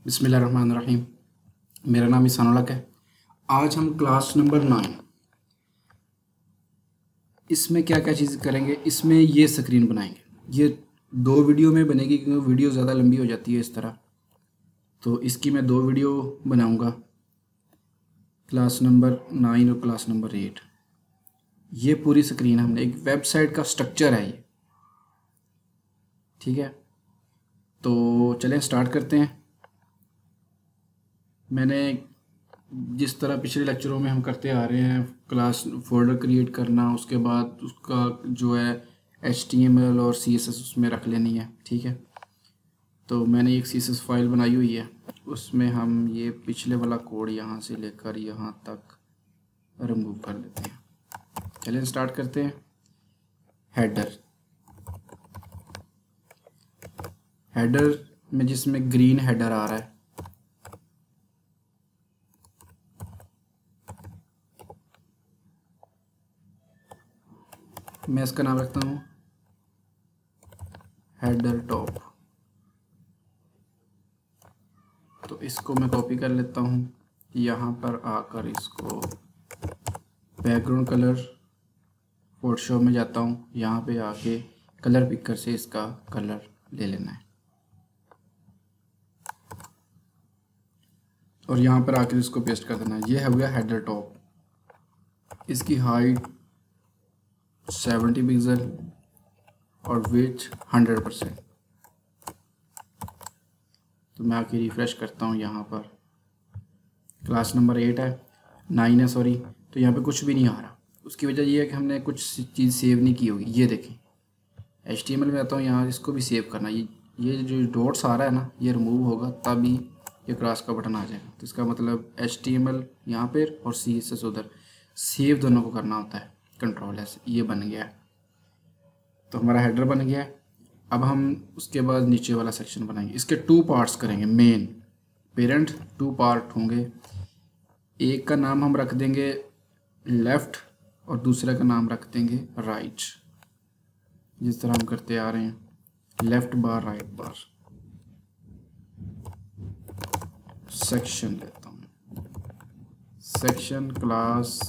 बिस्मिल्लाहिर्रहमानिर्रहीम। मेरा नाम ईसानुल हक है। आज हम क्लास नंबर 9 इसमें क्या क्या चीज़ करेंगे। इसमें ये स्क्रीन बनाएंगे। ये 2 वीडियो में बनेगी क्योंकि वीडियो ज़्यादा लंबी हो जाती है इस तरह। तो इसकी मैं 2 वीडियो बनाऊंगा, क्लास नंबर 9 और क्लास नंबर 8। ये पूरी स्क्रीन हमने एक वेबसाइट का स्ट्रक्चर है ये, ठीक है। तो चलें स्टार्ट करते हैं। मैंने जिस तरह पिछले लेक्चरों में हम करते आ रहे हैं, क्लास फोल्डर क्रिएट करना, उसके बाद उसका जो है HTML और CSS उसमें रख लेनी है, ठीक है। तो मैंने एक CSS फाइल बनाई हुई है, उसमें हम ये पिछले वाला कोड यहाँ से लेकर यहाँ तक रिमूव कर लेते हैं। चलिए स्टार्ट करते हैं। हेडर में जिसमें ग्रीन हेडर आ रहा है, मैं इसका नाम रखता हूँ हेडर टॉप। तो इसको मैं कॉपी कर लेता हूँ, यहाँ पर आकर इसको बैकग्राउंड कलर फोटोशॉप में जाता हूँ, यहाँ पे आके कलर पिकर से इसका कलर ले लेना है और यहाँ पर आकर इसको पेस्ट कर देना है। ये है हुआ हेडर टॉप। इसकी हाइट 70 पिक्सल और विड्थ 100%। तो मैं आके रिफ्रेश करता हूँ। यहाँ पर क्लास नंबर 8 है, 9 है सॉरी। तो यहाँ पे कुछ भी नहीं आ रहा। उसकी वजह ये है कि हमने कुछ चीज़ सेव नहीं की होगी। ये देखें, HTML में आता हूँ, यहाँ इसको भी सेव करना। ये जो डॉट्स आ रहा है ना, ये रिमूव होगा तभी ये क्रॉस का बटन आ जाएगा। तो इसका मतलब HTML यहाँ पर और CSS उधर, सेव दोनों को करना होता है। कंट्रोल S ये बन गया है। तो हमारा हेडर बन गया है। अब हम उसके बाद नीचे वाला सेक्शन बनाएंगे। इसके 2 पार्ट्स करेंगे। मेन पेरेंट 2 पार्ट होंगे। एक का नाम हम रख देंगे लेफ़्ट और दूसरे का नाम रख देंगे राइट, जिस तरह हम करते आ रहे हैं। Left bar right bar. Section लेता हूँ, सेक्शन क्लास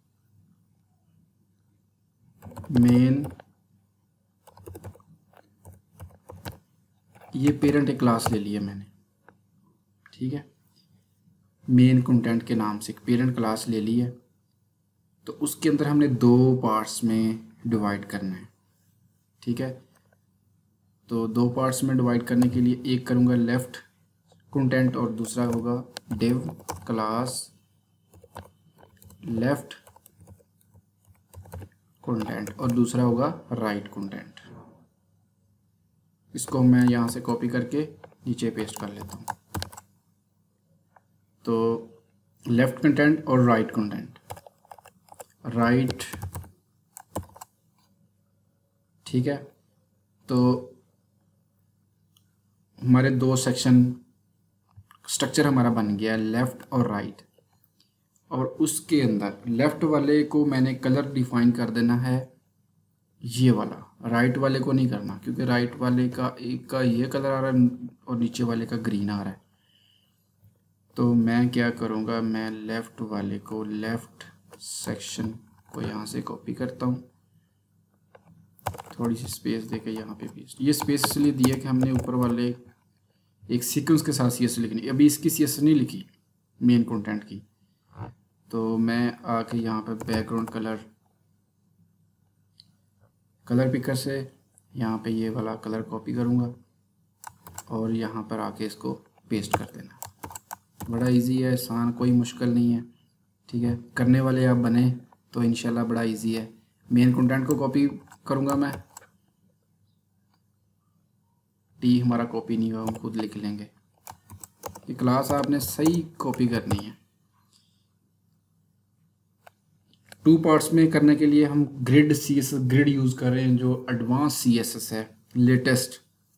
मेन। ये पेरेंट एक क्लास ले लिया मैंने, ठीक है। मेन कंटेंट के नाम से एक पेरेंट क्लास ले ली है। तो उसके अंदर हमने 2 पार्ट्स में डिवाइड करना है, ठीक है। तो 2 पार्ट्स में डिवाइड करने के लिए एक करूँगा लेफ़्ट कंटेंट और दूसरा होगा डिव क्लास लेफ़्ट कंटेंट और दूसरा होगा राइट कंटेंट। इसको मैं यहाँ से कॉपी करके नीचे पेस्ट कर लेता हूँ। तो लेफ़्ट कंटेंट और राइट कंटेंट, राइट, ठीक है। तो हमारे 2 सेक्शन स्ट्रक्चर हमारा बन गया, लेफ़्ट और राइट। और उसके अंदर लेफ़्ट वाले को मैंने कलर डिफाइन कर देना है ये वाला, राइट वाले को नहीं करना, क्योंकि राइट वाले का एक का ये कलर आ रहा है और नीचे वाले का ग्रीन आ रहा है। तो मैं क्या करूँगा, मैं लेफ़्ट वाले को, लेफ़्ट सेक्शन को यहाँ से कॉपी करता हूँ, थोड़ी सी स्पेस देके यहाँ पे पेस्ट। ये स्पेस इसलिए दिया कि हमने ऊपर वाले एक सीक्वेंस के साथ CSS लिखनी। अभी इसकी CSS नहीं लिखी मेन कंटेंट की। तो मैं आके यहाँ पे बैकग्राउंड कलर पिकर से यहाँ पे ये वाला कलर कॉपी करूँगा और यहाँ पर आके इसको पेस्ट कर देना। बड़ा इजी है, आसान, कोई मुश्किल नहीं है, ठीक है। करने वाले आप बने तो इंशाल्लाह बड़ा इजी है। मेन कंटेंट को कॉपी करूँगा मैं, T हमारा कॉपी नहीं हुआ, हम खुद लिख लेंगे। ये क्लास आपने सही कॉपी करनी है। 2 पार्ट्स में करने के लिए हम ग्रिड CSS ग्रिड यूज़ कर रहे हैं, जो एडवांस CSS है, लेटेस्ट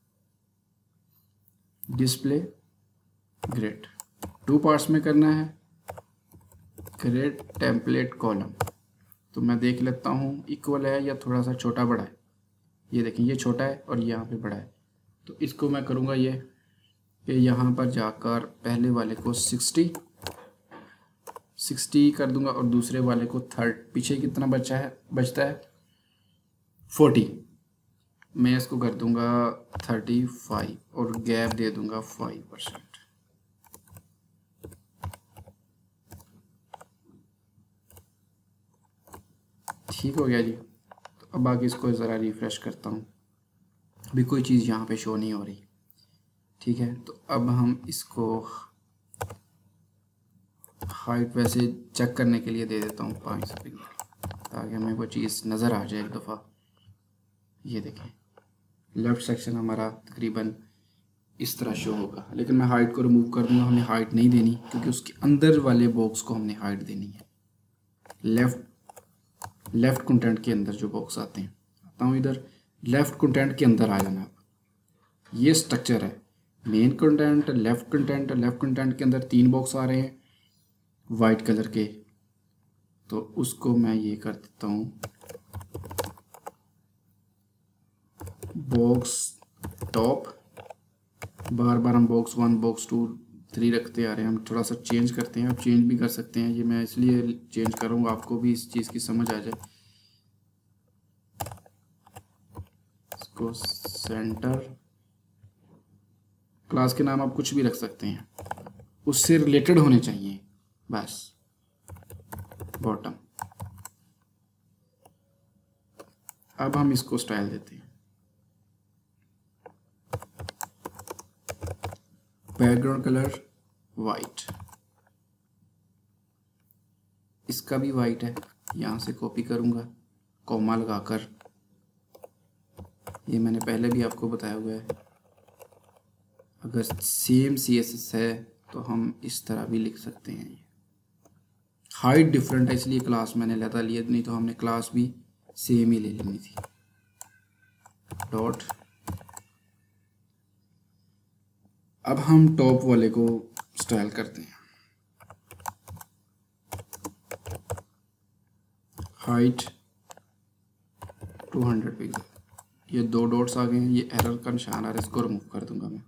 डिस्प्ले ग्रिड। 2 पार्ट्स में करना है ग्रिड टेम्पलेट कॉलम। तो मैं देख लेता हूँ इक्वल है या थोड़ा सा छोटा बड़ा है। ये देखें, ये छोटा है और यहाँ पे बड़ा है। तो इसको मैं करूँगा ये कि यहाँ पर जाकर पहले वाले को 60 कर दूंगा और दूसरे वाले को 30। पीछे कितना बचता है 40। मैं इसको कर दूंगा 35 और गैप दे दूंगा 5%। ठीक हो गया जी। तो अब आगे इसको ज़रा रिफ़्रेश करता हूँ, अभी कोई चीज़ यहाँ पे शो नहीं हो रही। ठीक है, तो अब हम इसको हाइट वैसे चेक करने के लिए दे देता हूँ 500 पिक्सल, ताकि हमें वो चीज़ नज़र आ जाए एक दफ़ा। ये देखें लेफ़्ट सेक्शन हमारा तकरीबन इस तरह शो होगा, लेकिन मैं हाइट को रिमूव कर दूँगा। हमें हाइट नहीं देनी क्योंकि उसके अंदर वाले बॉक्स को हमने हाइट देनी है। लेफ़्ट कंटेंट के अंदर जो बॉक्स आते हैं, आता हूँ इधर, लेफ़्ट कंटेंट के अंदर आ जाना। आप ये स्ट्रक्चर है, मेन कंटेंट, लेफ़्ट कंटेंट के अंदर 3 बॉक्स आ रहे हैं वाइट कलर के। तो उसको मैं ये कर देता हूँ बॉक्स टॉप। बार बार हम बॉक्स 1 बॉक्स 2 3 रखते आ रहे हैं, हम थोड़ा सा चेंज करते हैं। आप चेंज भी कर सकते हैं, ये मैं इसलिए चेंज करूँगा आपको भी इस चीज़ की समझ आ जाए। इसको सेंटर, क्लास के नाम आप कुछ भी रख सकते हैं, उससे रिलेटेड होने चाहिए बस। बॉटम, अब हम इसको स्टाइल देते हैं बैकग्राउंड कलर वाइट, इसका भी वाइट है। यहाँ से कॉपी करूँगा कॉमा लगाकर, ये मैंने पहले भी आपको बताया हुआ है। अगर सेम CSS है तो हम इस तरह भी लिख सकते हैं। हाइट डिफरेंट है इसलिए क्लास मैंने लता लिया, नहीं तो हमने क्लास भी सेम ही ले लेनी थी। डॉट, अब हम टॉप वाले को स्टाइल करते हैं। हाइट 200 पिक्सल, ये 2 डॉट्स आ गए हैं, ये एरर का निशान आ रहा है, इसको रिमूव कर दूंगा मैं।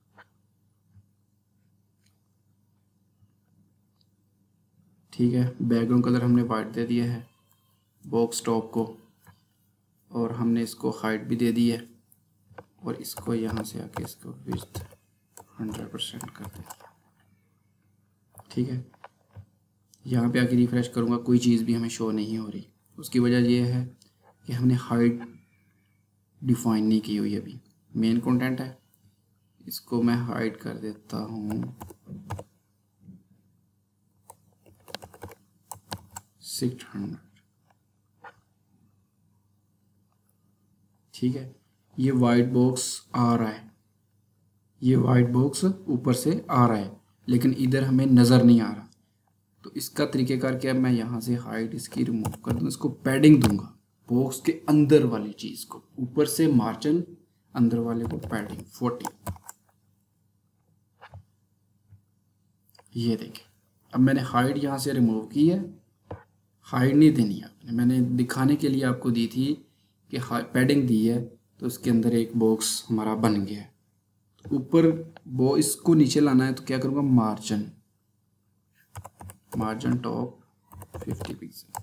ठीक है, बैकग्राउंड कलर हमने वाइट दे दिया है बॉक्स टॉप को, और हमने इसको हाइट भी दे दी है, और इसको यहाँ से आके इसको विड्थ 100% कर देंगे। ठीक है, यहाँ पे आके रिफ्रेश करूँगा, कोई चीज़ भी हमें शो नहीं हो रही। उसकी वजह यह है कि हमने हाइट डिफाइन नहीं की हुई अभी। मेन कंटेंट है, इसको मैं हाइड कर देता हूँ 600। ठीक है, ये वाइट बॉक्स आ रहा है, ये वाइट बॉक्स ऊपर से आ रहा है, लेकिन इधर हमें नज़र नहीं आ रहा। तो इसका तरीक़ेकार क्या है, मैं यहाँ से हाइट इसकी रिमूव कर दूँ, इसको पैडिंग दूंगा बॉक्स के अंदर वाली चीज़ को, ऊपर से मार्जिन, अंदर वाले को पैडिंग 40। ये देखिए, अब मैंने हाइट यहाँ से रिमूव की है, हाइट नहीं देनी आपने, मैंने दिखाने के लिए आपको दी थी कि पैडिंग दी है तो उसके अंदर एक बॉक्स हमारा बन गया है। तो ऊपर वो इसको नीचे लाना है तो क्या करूँगा, मार्जिन टॉप 50 पिक्सल।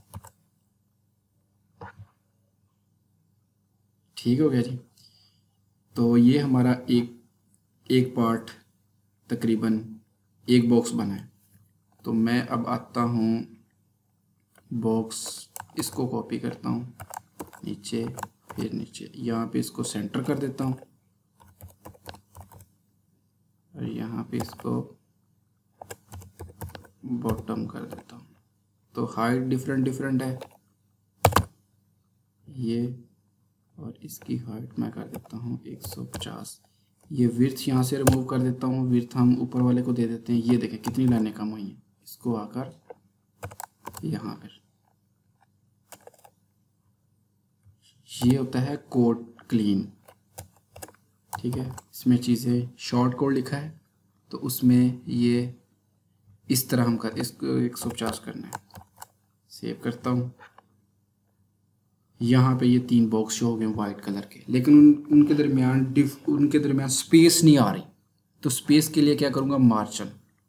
ठीक हो गया जी। तो ये हमारा एक पार्ट तकरीबन एक बॉक्स बना है। तो मैं अब आता हूँ बॉक्स, इसको कॉपी करता हूँ नीचे, फिर नीचे यहाँ पे इसको सेंटर कर देता हूँ, और यहाँ पे इसको बॉटम कर देता हूँ। तो हाइट डिफरेंट है ये, और इसकी हाइट मैं कर देता हूँ 150। ये विड्थ यहाँ से रिमूव कर देता हूँ, विड्थ हम ऊपर वाले को दे देते हैं। ये देखें कितनी लाइनें कम हुई हैं। इसको आकर यहाँ पर, ये होता है कोड क्लीन। ठीक है, इसमें चीज़ें शॉर्ट कोड लिखा है, तो उसमें ये इस तरह हम कर, इसको 150 करना है। सेव करता हूँ, यहाँ पे ये 3 बॉक्स शो हो गए वाइट कलर के, लेकिन उनके दरमियान स्पेस नहीं आ रही। तो स्पेस के लिए क्या करूँगा, मार्जिन,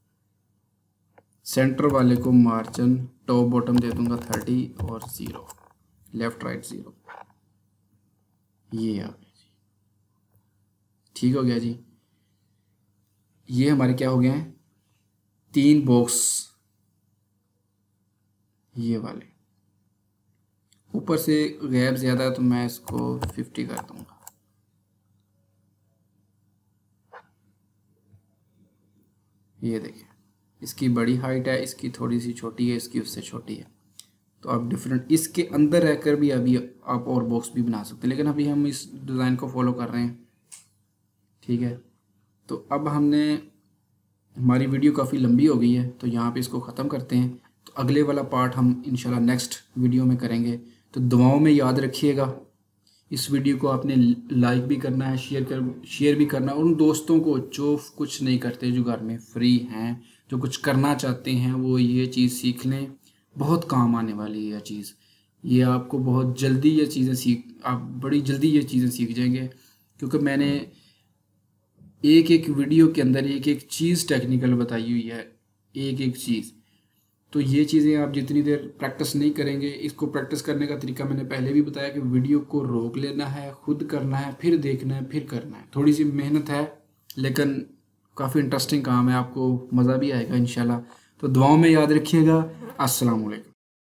सेंटर वाले को मार्जिन टॉप बॉटम दे दूंगा 30 और 0, लेफ्ट राइट 0, ये आ गया जी। ठीक हो गया जी। ये हमारे क्या हो गए हैं, 3 बॉक्स ये वाले। ऊपर से गैप ज़्यादा है तो मैं इसको 50 कर दूंगा। ये देखिए, इसकी बड़ी हाइट है, इसकी थोड़ी सी छोटी है, इसकी उससे छोटी है। तो आप डिफरेंट इसके अंदर रहकर भी अभी आप और बॉक्स भी बना सकते हैं, लेकिन अभी हम इस डिज़ाइन को फॉलो कर रहे हैं। ठीक है, तो अब हमने, हमारी वीडियो काफ़ी लंबी हो गई है तो यहाँ पे इसको ख़त्म करते हैं। तो अगले वाला पार्ट हम इंशाल्लाह नेक्स्ट वीडियो में करेंगे। तो दुआओं में याद रखिएगा। इस वीडियो को आपने लाइक भी करना है, शेयर भी करना है उन दोस्तों को जो कुछ नहीं करते, जो घर में फ्री हैं, जो कुछ करना चाहते हैं, वो ये चीज़ सीख लें। बहुत काम आने वाली है यह चीज़, ये आपको बहुत जल्दी ये चीज़ें आप बड़ी जल्दी ये चीज़ें सीख जाएंगे, क्योंकि मैंने एक एक वीडियो के अंदर एक एक चीज़ टेक्निकल बताई हुई है, एक एक चीज़। तो ये चीज़ें आप जितनी देर प्रैक्टिस नहीं करेंगे, इसको प्रैक्टिस करने का तरीका मैंने पहले भी बताया कि वीडियो को रोक लेना है, खुद करना है, फिर देखना है, फिर करना है। थोड़ी सी मेहनत है लेकिन काफ़ी इंटरेस्टिंग काम है, आपको मज़ा भी आएगा इंशाल्लाह। तो दुआओं में याद रखिएगा। अस्सलाम वालेकुम।